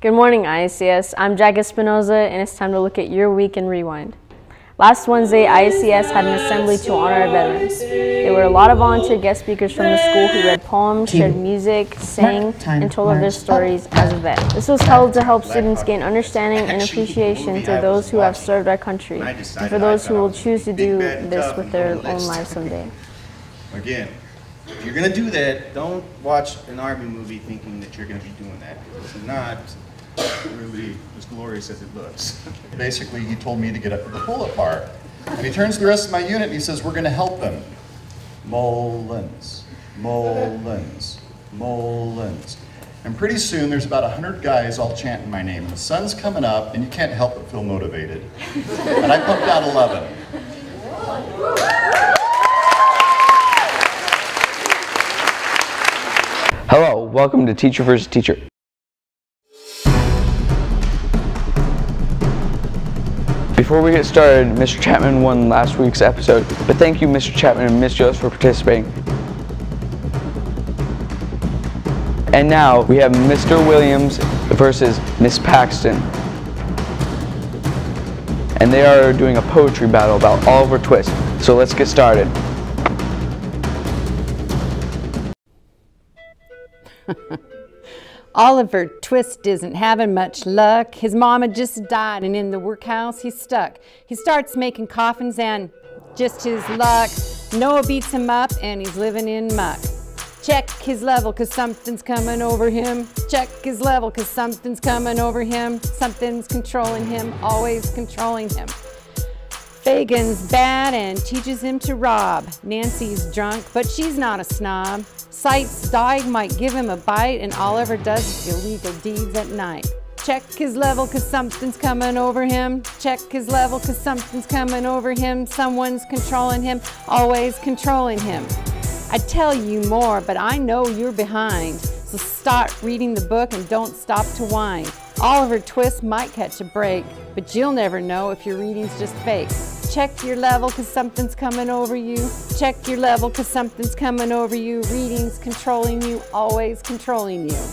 Good morning, IACS. I'm Jack Espinoza, and it's time to look at your week in Rewind. Last Wednesday, IACS had an assembly to honor our veterans. There were a lot of volunteer guest speakers from the school who read poems, shared music, sang, and told of their stories as a vet. This was held to help students gain understanding and appreciation to those who have served our country, and for those who will choose to do this with their own lives someday. Again, if you're going to do that, don't watch an Army movie thinking that you're going to be doing that. It's not really as glorious as it looks. Basically, he told me to get up to the pull-up bar. And he turns to the rest of my unit and he says, we're going to help them. Mullins, Mullins, Mullins. And pretty soon there's about 100 guys all chanting my name. And the sun's coming up and you can't help but feel motivated. And I pumped out 11. Hello, welcome to Teacher vs. Teacher. Before we get started, Mr. Chapman won last week's episode, but thank you Mr. Chapman and Ms. Jost for participating. And now we have Mr. Williams versus Miss Paxton. And they are doing a poetry battle about Oliver Twist, so let's get started. Oliver Twist isn't having much luck. His mama just died and in the workhouse he's stuck. He starts making coffins and just his luck. Noah beats him up and he's living in muck. Check his level cause something's coming over him. Check his level cause something's coming over him. Something's controlling him, always controlling him. Fagin's bad and teaches him to rob. Nancy's drunk, but she's not a snob. Sight's dog might give him a bite, and Oliver does illegal deeds at night. Check his level cause something's coming over him. Check his level cause something's coming over him. Someone's controlling him, always controlling him. I'd tell you more, but I know you're behind. So start reading the book and don't stop to whine. Oliver Twist might catch a break, but you'll never know if your reading's just fake. Check your level cause something's coming over you. Check your level cause something's coming over you. Reading's controlling you, always controlling you.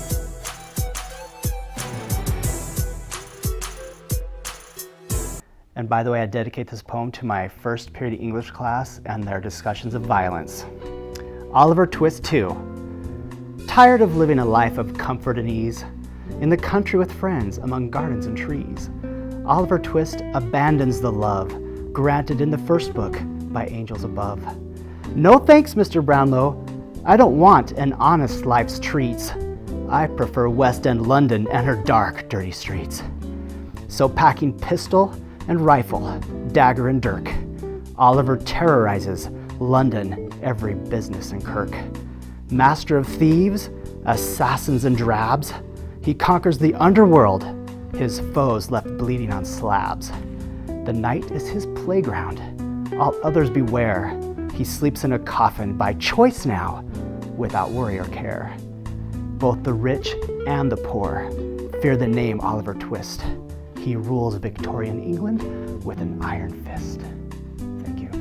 And by the way, I dedicate this poem to my first period English class and their discussions of violence. Oliver Twist 2. Tired of living a life of comfort and ease, in the country with friends among gardens and trees, Oliver Twist abandons the love granted in the first book by angels above. No thanks, Mr. Brownlow. I don't want an honest life's treats. I prefer West End London and her dark, dirty streets. So packing pistol and rifle, dagger and dirk, Oliver terrorizes London, every business and kirk. Master of thieves, assassins and drabs, he conquers the underworld, his foes left bleeding on slabs. The night is his playground, all others beware. He sleeps in a coffin by choice now, without worry or care. Both the rich and the poor fear the name Oliver Twist. He rules Victorian England with an iron fist. Thank you.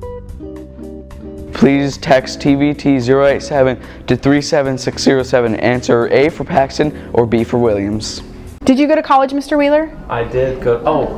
Please text TVT 087 to 37607. Answer A for Paxton or B for Williams. Did you go to college, Mr. Wheeler? I did go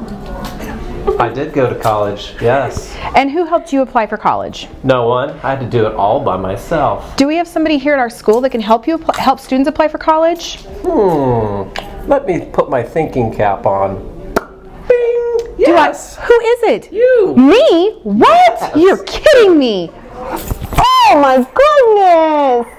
to college, yes. And who helped you apply for college? No one. I had to do it all by myself. Do we have somebody here at our school that can help help students apply for college? Let me put my thinking cap on. Bing! Yes! Who is it? You! Me? What? Yes. You're kidding me! Oh my goodness!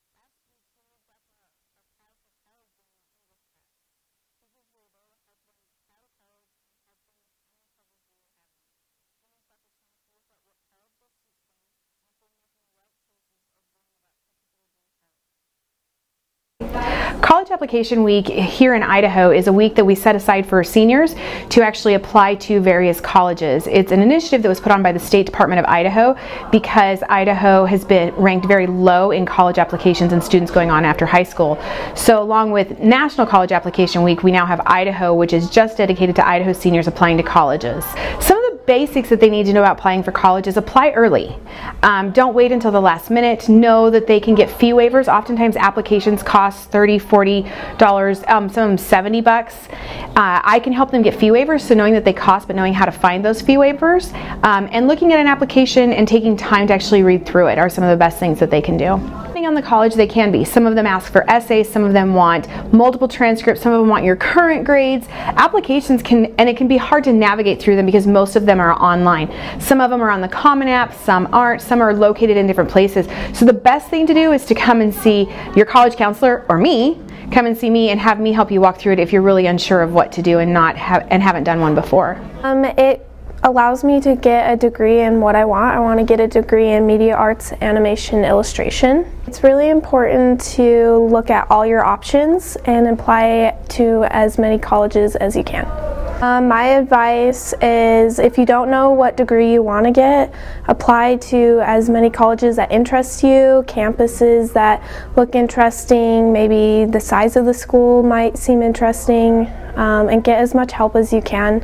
College Application Week here in Idaho is a week that we set aside for seniors to actually apply to various colleges. It's an initiative that was put on by the State Department of Idaho because Idaho has been ranked very low in college applications and students going on after high school. So along with National College Application Week, we now have Idaho, which is just dedicated to Idaho seniors applying to colleges. Some of the basics that they need to know about applying for college is apply early. Don't wait until the last minute. Know that they can get fee waivers. Oftentimes applications cost $30, $40, some of them $70. I can help them get fee waivers, so knowing that they cost, but knowing how to find those fee waivers, and looking at an application and taking time to actually read through it are some of the best things that they can do. Depending on the college, they can be. Some of them ask for essays, some of them want multiple transcripts, some of them want your current grades. Applications and it can be hard to navigate through them because most of them are online. Some of them are on the Common App, some aren't, some are located in different places. So the best thing to do is to come and see your college counselor, or me. Come and see me and have me help you walk through it if you're really unsure of what to do and haven't done one before. It allows me to get a degree in what I want. I want to get a degree in media arts, animation, illustration. It's really important to look at all your options and apply to as many colleges as you can. My advice is, if you don't know what degree you want to get, apply to as many colleges that interest you, campuses that look interesting, maybe the size of the school might seem interesting, and get as much help as you can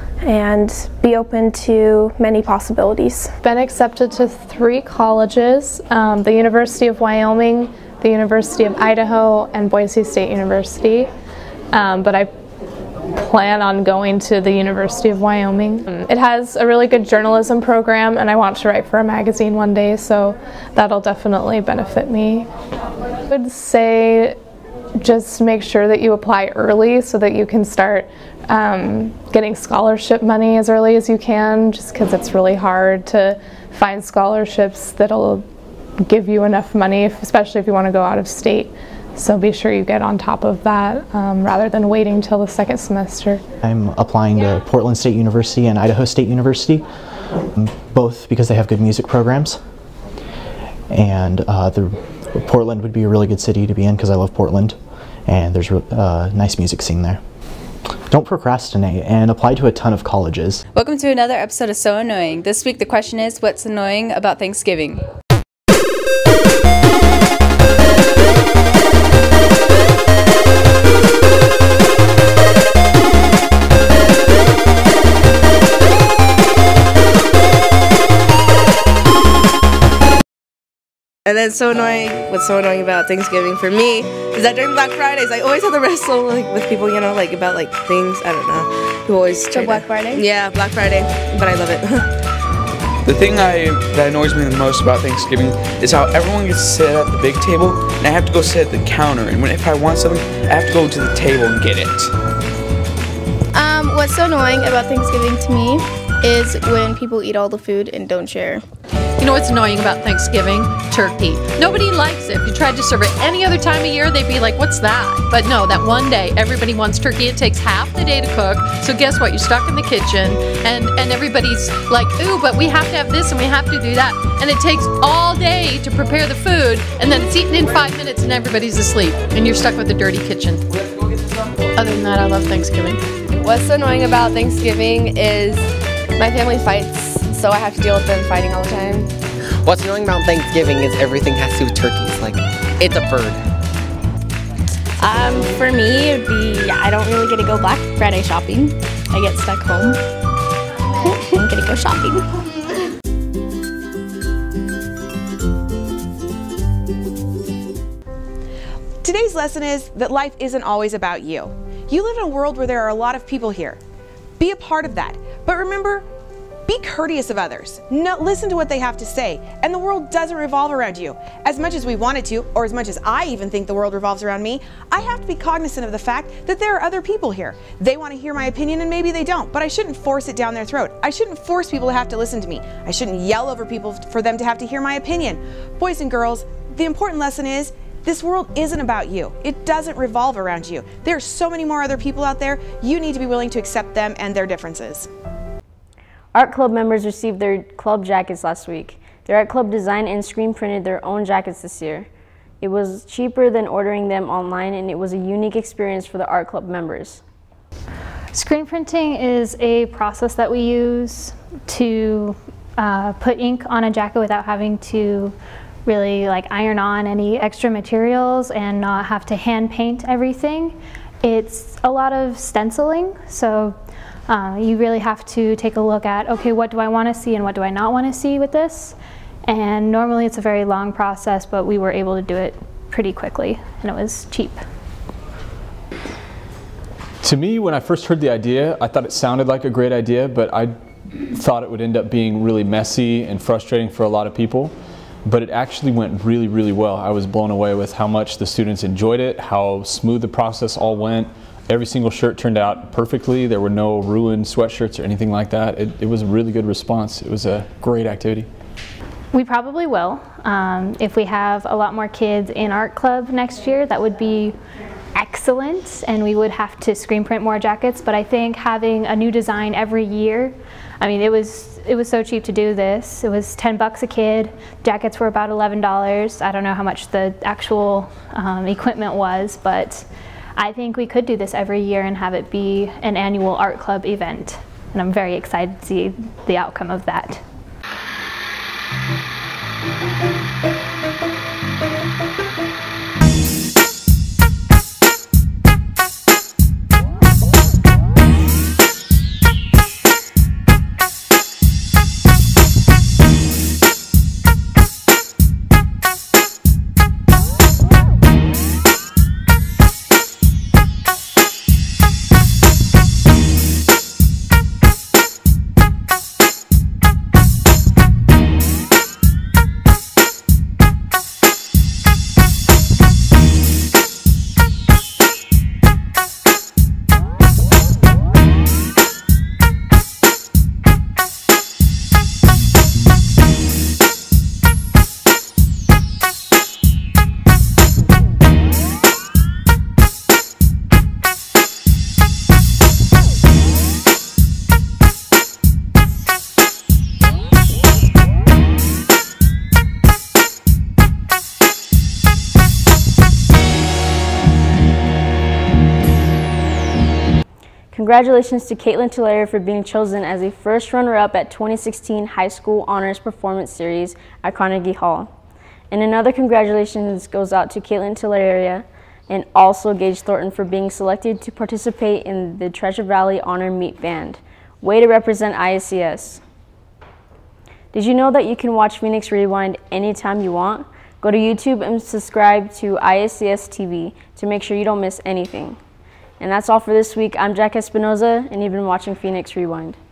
and be open to many possibilities. Been accepted to 3 colleges, the University of Wyoming, the University of Idaho, and Boise State University, but I plan on going to the University of Wyoming. It has a really good journalism program, and I want to write for a magazine one day, so that'll definitely benefit me. I would say just make sure that you apply early so that you can start getting scholarship money as early as you can, just because it's really hard to find scholarships that'll give you enough money, especially if you want to go out of state. So be sure you get on top of that rather than waiting till the second semester. I'm applying to Portland State University and Idaho State University, both because they have good music programs. And Portland would be a really good city to be in because I love Portland, and there's a nice music scene there. Don't procrastinate and apply to a ton of colleges. Welcome to another episode of So Annoying. This week the question is, what's annoying about Thanksgiving? And then what's so annoying about Thanksgiving for me is that during Black Fridays, I always have to wrestle with people, about things, I don't know. Who always try Black Friday? Yeah, Black Friday, but I love it. The thing that annoys me the most about Thanksgiving is how everyone gets to sit at the big table, and I have to go sit at the counter, and if I want something, I have to go to the table and get it. What's so annoying about Thanksgiving to me is when people eat all the food and don't share. You know what's annoying about Thanksgiving? Turkey. Nobody likes it. If you tried to serve it any other time of year, they'd be like, what's that? But no, that one day, everybody wants turkey. It takes half the day to cook. So guess what? You're stuck in the kitchen, and everybody's like, ooh, but we have to have this and we have to do that. And it takes all day to prepare the food, and then it's eaten in 5 minutes and everybody's asleep, and you're stuck with a dirty kitchen. Other than that, I love Thanksgiving. What's so annoying about Thanksgiving is my family fights, so I have to deal with them fighting all the time. What's annoying about Thanksgiving is everything has to do with turkeys. Like, it's a bird. For me, it'd be, I don't really get to go Black Friday shopping. I get stuck home. I'm gonna go shopping. Today's lesson is that life isn't always about you. You live in a world where there are a lot of people here. Be a part of that. But remember, be courteous of others. Listen to what they have to say. And the world doesn't revolve around you. As much as we want it to, or as much as I even think the world revolves around me, I have to be cognizant of the fact that there are other people here. They want to hear my opinion and maybe they don't, but I shouldn't force it down their throat. I shouldn't force people to have to listen to me. I shouldn't yell over people for them to have to hear my opinion. Boys and girls, the important lesson is, this world isn't about you. It doesn't revolve around you. There are so many more other people out there. You need to be willing to accept them and their differences. Art Club members received their club jackets last week. Their art club designed and screen printed their own jackets this year. It was cheaper than ordering them online, and it was a unique experience for the art club members. Screen printing is a process that we use to put ink on a jacket without having to really iron on any extra materials and not have to hand paint everything. It's a lot of stenciling, so You really have to take a look at, okay, what do I want to see and what do I not want to see with this? And normally it's a very long process, but we were able to do it pretty quickly, and it was cheap. To me, when I first heard the idea, I thought it sounded like a great idea, but I thought it would end up being really messy and frustrating for a lot of people. But it actually went really, really well. I was blown away with how much the students enjoyed it, how smooth the process all went. Every single shirt turned out perfectly. There were no ruined sweatshirts or anything like that. It was a really good response. It was a great activity. We probably will. If we have a lot more kids in art club next year, that would be excellent, and we would have to screen print more jackets. But I think having a new design every year, I mean, it was so cheap to do this. It was 10 bucks a kid. Jackets were about $11. I don't know how much the actual equipment was, but I think we could do this every year and have it be an annual art club event. And I'm very excited to see the outcome of that. Congratulations to Caitlin Tularia for being chosen as a first runner-up at 2016 High School Honors Performance Series at Carnegie Hall. And another congratulations goes out to Caitlin Tularia and also Gage Thornton for being selected to participate in the Treasure Valley Honor Meet Band. Way to represent IACS. Did you know that you can watch Phoenix Rewind anytime you want? Go to YouTube and subscribe to IACS TV to make sure you don't miss anything. And that's all for this week. I'm Jack Espinoza, and you've been watching Phoenix Rewind.